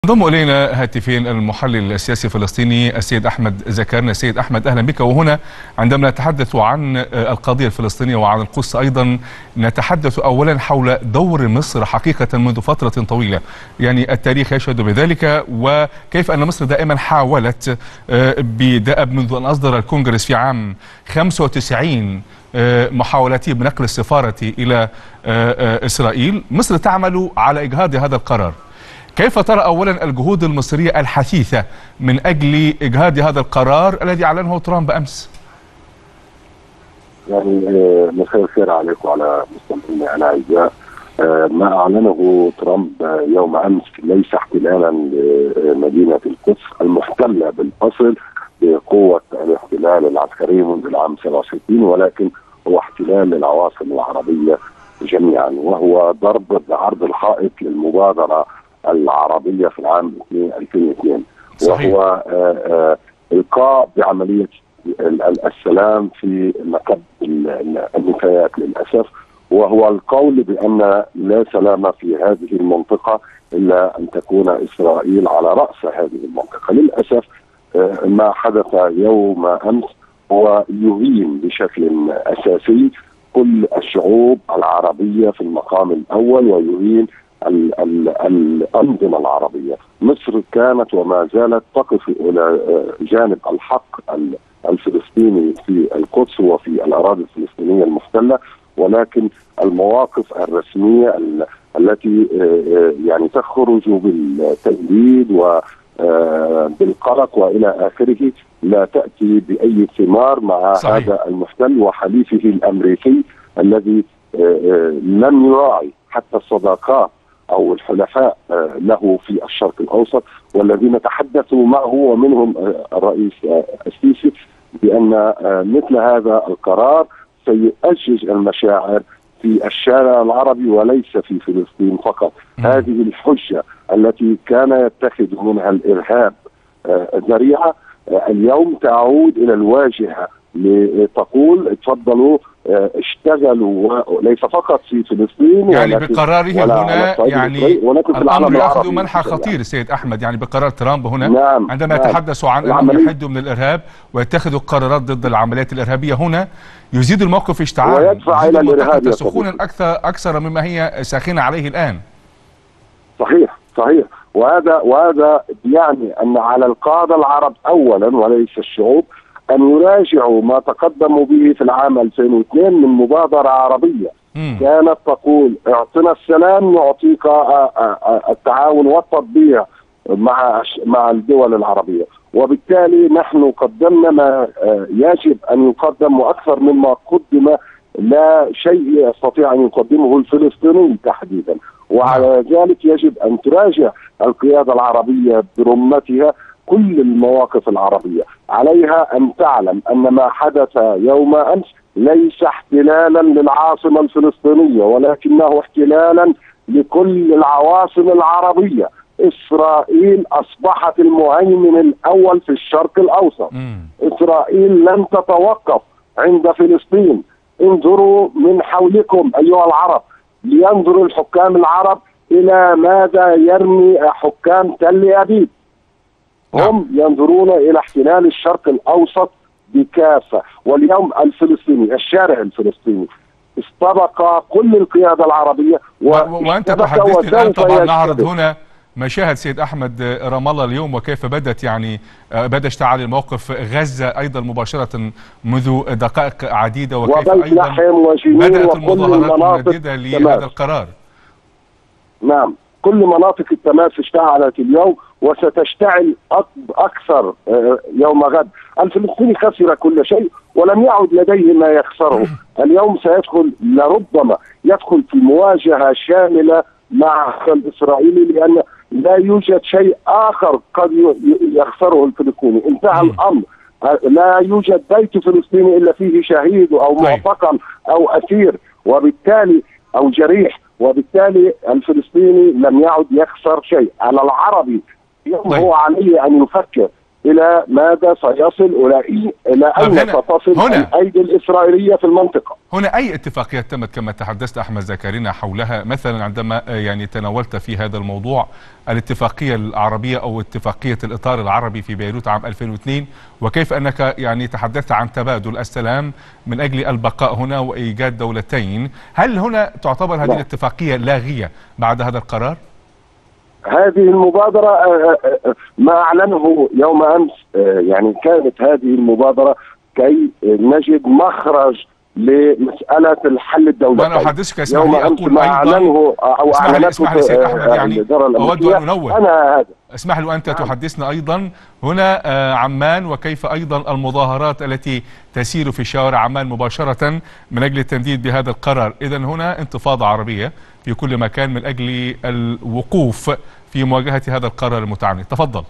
انضم الينا هاتفين المحلل السياسي الفلسطيني السيد احمد زكرنا. السيد احمد، اهلا بك. وهنا عندما نتحدث عن القضيه الفلسطينيه وعن القدس ايضا نتحدث اولا حول دور مصر حقيقه منذ فتره طويله، يعني التاريخ يشهد بذلك، وكيف ان مصر دائما حاولت بدأب منذ ان اصدر الكونغرس في عام 95 محاولته بنقل السفاره الى اسرائيل. مصر تعمل على اجهاض هذا القرار. كيف ترى أولا الجهود المصرية الحثيثة من أجل إجهاض هذا القرار الذي أعلنه ترامب أمس؟ يعني مساء الخير عليكم وعلى مستمعينا الأعزاء. ما أعلنه ترامب يوم أمس ليس احتلالا لمدينة القدس المحتلة بالأصل بقوة الاحتلال العسكري منذ العام 67، ولكن هو احتلال للعواصم العربية جميعا، وهو ضرب بعرض الحائط للمبادرة العربية في العام 2002. صحيح. وهو إلقاء بعملية السلام في مكب النفايات للأسف، وهو القول بأن لا سلام في هذه المنطقة إلا أن تكون إسرائيل على رأس هذه المنطقة. للأسف ما حدث يوم أمس هو يهين بشكل أساسي كل الشعوب العربية في المقام الأول، ويهين الأنظمة العربية. مصر كانت وما زالت تقف إلى جانب الحق الفلسطيني في القدس وفي الأراضي الفلسطينية المحتلة، ولكن المواقف الرسمية التي يعني تخرج بالتنديد وبالقلق وإلى آخره لا تأتي بأي ثمار مع صحيح. هذا المحتل وحليفه الأمريكي الذي لم يراعي حتى الصداقات أو الحلفاء له في الشرق الأوسط، والذين تحدثوا معه ومنهم الرئيس السيسي بأن مثل هذا القرار سيؤجج المشاعر في الشارع العربي وليس في فلسطين فقط. هذه الحجة التي كان يتخذ منها الإرهاب ذريعة اليوم تعود إلى الواجهة لتقول تفضلوا اشتغلوا ليس فقط في فلسطين، يعني بقراره هنا يعني الأمر يأخذ منحى خطير سيد أحمد. يعني بقرار ترامب هنا عندما يتحدثوا عن أنهم يحدوا من الإرهاب ويتخذوا قرارات ضد العمليات الإرهابية، هنا يزيد الموقف اشتعالا ويدفع إلى الإرهاب سخونا أكثر مما هي ساخنة عليه الآن. صحيح. وهذا يعني أن على القادة العرب أولا وليس الشعوب أن يراجعوا ما تقدموا به في العام 2002 من مبادرة عربية كانت تقول اعطنا السلام نعطيك التعاون والتطبيع مع الدول العربية، وبالتالي نحن قدمنا ما يجب أن يقدم وأكثر مما قدم. لا شيء يستطيع أن يقدمه الفلسطيني تحديدا، وعلى ذلك يجب أن تراجع القيادة العربية برمتها كل المواقف العربية. عليها أن تعلم أن ما حدث يوم أمس ليس احتلالا للعاصمة الفلسطينية، ولكنه احتلالا لكل العواصم العربية. إسرائيل أصبحت المهيمن الأول في الشرق الأوسط. إسرائيل لن تتوقف عند فلسطين. انظروا من حولكم أيها العرب، لينظروا الحكام العرب إلى ماذا يرمي حكام تل أبيب. هم ينظرون إلى احتلال الشرق الأوسط بكافة. واليوم الفلسطيني، الشارع الفلسطيني استبق كل القيادة العربية وأنت تحدثني الآن. طبعا نعرض هنا مشاهد سيد أحمد رام الله اليوم وكيف بدت بدا اشتعال الموقف غزة أيضا مباشرة منذ دقائق عديدة، وكيف أيضا بدأت المظاهرات المنددة لهذا القرار. نعم، كل مناطق التماس اشتعلت اليوم وستشتعل أكثر يوم غد. الفلسطيني خسر كل شيء ولم يعد لديه ما يخسره. اليوم سيدخل لربما يدخل في مواجهة شاملة مع الإسرائيلي، لأن لا يوجد شيء آخر قد يخسره الفلسطيني. انتهى الأمر. لا يوجد بيت فلسطيني إلا فيه شهيد أو معتقل أو أسير وبالتالي أو جريح، وبالتالي الفلسطيني لم يعد يخسر شيء. على العربي اليوم هو عليه أن يفكر إلى ماذا سيصل، إلى أين ستصل الأيدي الإسرائيلية في المنطقة. هنا أي اتفاقيات تمت كما تحدثت أحمد زكرينا حولها؟ مثلا عندما يعني تناولت في هذا الموضوع الاتفاقية العربية أو اتفاقية الإطار العربي في بيروت عام 2002، وكيف أنك يعني تحدثت عن تبادل السلام من أجل البقاء هنا وإيجاد دولتين. هل هنا تعتبر هذه الاتفاقية لاغية بعد هذا القرار؟ هذه المبادرة ما أعلنه يوم أمس يعني كانت هذه المبادرة كي نجد مخرج لمسألة الحل الدولتين. وأنا أحدثك اسمح لي أقول ما أعلنه أو اسمح لي سيد أحمد، يعني أود أن أنوه. اسمح لي وأنت تحدثنا أيضا هنا عمان، وكيف أيضا المظاهرات التي تسير في شوارع عمان مباشرة من أجل التنديد بهذا القرار. إذن هنا انتفاضة عربية في كل مكان من أجل الوقوف في مواجهة هذا القرار المتعنت. تفضل.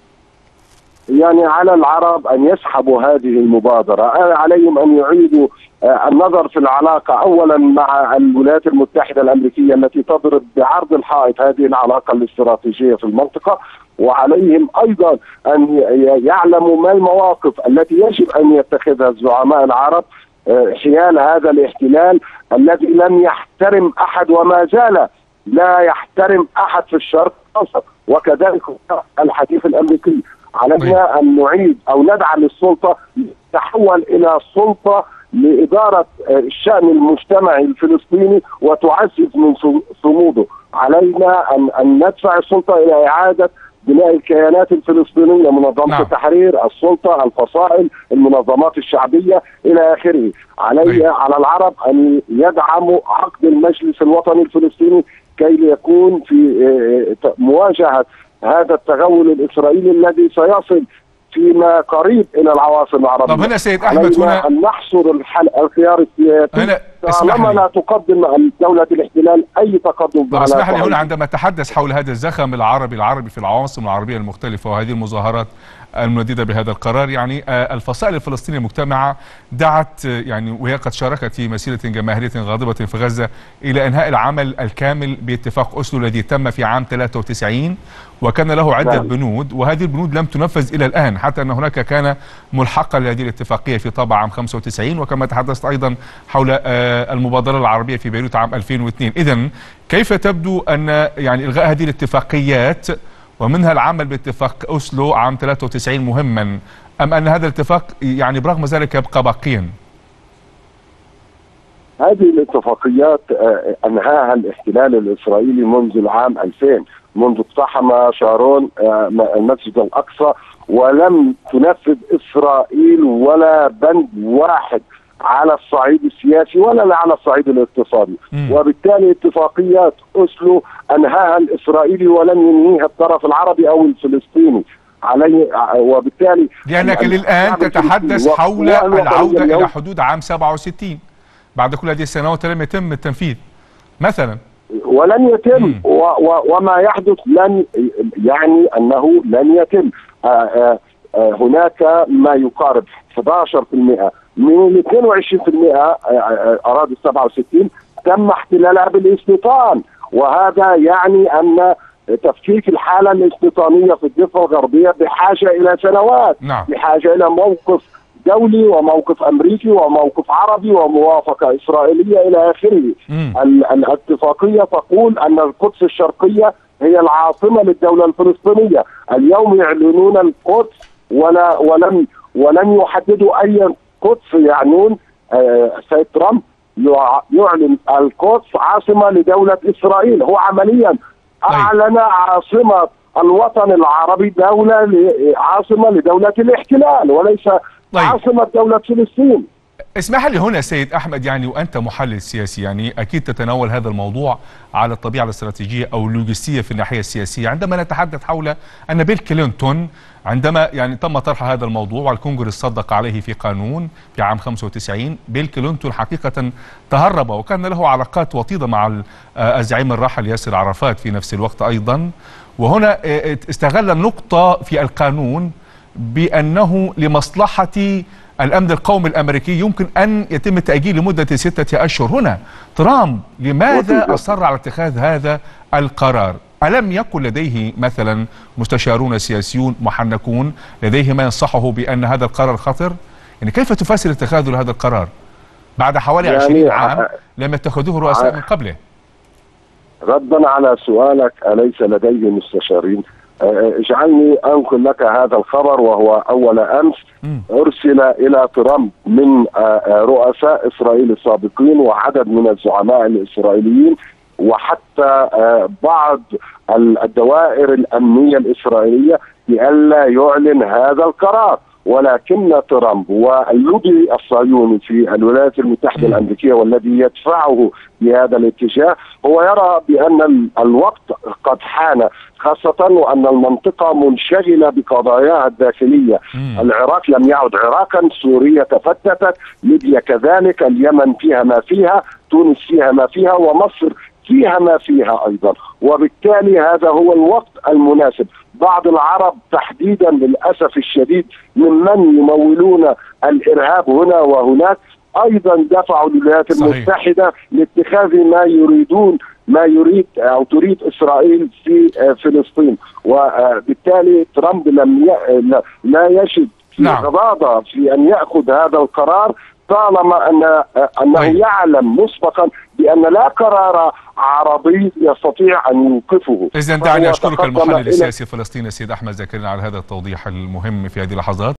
يعني على العرب أن يسحبوا هذه المبادرة، عليهم أن يعيدوا النظر في العلاقة أولا مع الولايات المتحدة الأمريكية التي تضرب بعرض الحائط هذه العلاقة الاستراتيجية في المنطقة، وعليهم أيضا أن يعلموا ما المواقف التي يجب أن يتخذها الزعماء العرب حيال هذا الاحتلال الذي لم يحترم أحد وما زال لا يحترم أحد في الشرق الأوسط، وكذلك الحديث الأمريكي. علينا أن نعيد أو ندعم السلطة تحول إلى سلطة لإدارة الشأن المجتمعي الفلسطيني وتعزز من صموده. علينا أن ندفع السلطة إلى إعادة بناء الكيانات الفلسطينية، منظمة التحرير، السلطة، الفصائل، المنظمات الشعبية إلى آخره. على العرب أن يدعموا عقد المجلس الوطني الفلسطيني كي يكون في مواجهة هذا التغول الإسرائيلي الذي سيصل فيما قريب إلى العواصم العربية. طب هنا سيد أحمد، هنا أن نحصر الخيار السياسي طالما لا تقدم دولة الاحتلال أي تقدم. طب اسمح لي هنا عندما تحدث حول هذا الزخم العربي في العواصم العربية المختلفة وهذه المظاهرات المنددة بهذا القرار، يعني الفصائل الفلسطينية المجتمعة دعت يعني وهي قد شاركت في مسيرة جماهيرية غاضبة في غزة إلى إنهاء العمل الكامل باتفاق أوسلو الذي تم في عام 93 وكان له عدة بنود، وهذه البنود لم تنفذ إلى الآن، حتى أن هناك كان ملحقا لهذه الاتفاقية في طابع عام 95، وكما تحدثت أيضا حول المبادرة العربية في بيروت عام 2002. إذن كيف تبدو أن يعني إلغاء هذه الاتفاقيات ومنها العمل باتفاق أوسلو عام 93 مهما، أم أن هذا الاتفاق يعني برغم ذلك يبقى باقيا؟ هذه الاتفاقيات أنهاها الاحتلال الإسرائيلي منذ العام 2000، منذ اقتحم شارون المسجد الأقصى، ولم تنفذ إسرائيل ولا بند واحد على الصعيد السياسي ولا على الصعيد الاقتصادي. وبالتالي اتفاقيات أوسلو أنهاها الإسرائيلي ولم ينهيها الطرف العربي أو الفلسطيني. وبالتالي لأنك للآن تتحدث حول العودة إلى حدود عام 67 بعد كل هذه السنوات لم يتم التنفيذ مثلا، ولن يتم وما يحدث لن يعني أنه لن يتم. هناك ما يقارب 11% من ال 22% أراضي 67 تم احتلالها بالاستيطان، وهذا يعني أن تفكيك الحالة الاستيطانية في الضفة الغربية بحاجة إلى سنوات، بحاجة إلى موقف دولي وموقف أمريكي وموقف عربي وموافقة إسرائيلية إلى آخره. الاتفاقية تقول أن القدس الشرقية هي العاصمة للدولة الفلسطينية. اليوم يعلنون القدس ولم يحددوا أي قدس يعنون. السيد ترامب يعلن القدس عاصمة لدولة إسرائيل، هو عمليا أعلن عاصمة الوطن العربي عاصمة لدولة الاحتلال وليس عاصمة دولة فلسطين. اسمح لي هنا سيد أحمد، يعني وأنت محلل سياسي يعني أكيد تتناول هذا الموضوع على الطبيعة الاستراتيجية أو اللوجستية في الناحية السياسية. عندما نتحدث حول أن بيل كلينتون عندما يعني تم طرح هذا الموضوع والكونغرس صدق عليه في قانون في عام 95، بيل كلينتون حقيقة تهرب وكان له علاقات وطيدة مع الزعيم الراحل ياسر عرفات في نفس الوقت أيضا، وهنا استغل النقطة في القانون بأنه لمصلحة الأمن القومي الأمريكي يمكن أن يتم التأجيل لمدة 6 أشهر. هنا ترامب لماذا أصر على اتخاذ هذا القرار؟ ألم يكن لديه مثلا مستشارون سياسيون محنكون لديه ما ينصحه بأن هذا القرار خطر؟ يعني كيف تفسر اتخاذه لهذا القرار بعد حوالي 20 عام لم يتخذوه رؤساء من قبله؟ ردا على سؤالك، أليس لديه مستشارين؟ اجعلني أنقل لك هذا الخبر، وهو أول أمس أرسل إلى ترامب من رؤساء إسرائيل السابقين وعدد من الزعماء الإسرائيليين وحتى بعض الدوائر الأمنية الإسرائيلية بألا يعلن هذا القرار. ولكن ترامب واللوبي الصهيوني في الولايات المتحدة الأمريكية والذي يدفعه بهذا الاتجاه هو يرى بأن الوقت قد حان، خاصة وأن المنطقة منشغلة بقضاياها الداخلية. العراق لم يعد عراقا، سوريا تفتتت، ليبيا كذلك، اليمن فيها ما فيها، تونس فيها ما فيها، ومصر فيها ما فيها أيضا. وبالتالي هذا هو الوقت المناسب. بعض العرب تحديدا للأسف الشديد ممن يمولون الإرهاب هنا وهناك أيضا دفعوا الولايات المتحدة لاتخاذ ما يريد أو تريد إسرائيل في فلسطين. وبالتالي ترامب لا يجد غضاضة في أن يأخذ هذا القرار طالما أنه يعلم مسبقا بأن لا قرار عربي يستطيع أن يوقفه. إذن دعني أشكرك المحلل السياسي الفلسطيني السيد أحمد زكريا على هذا التوضيح المهم في هذه اللحظات.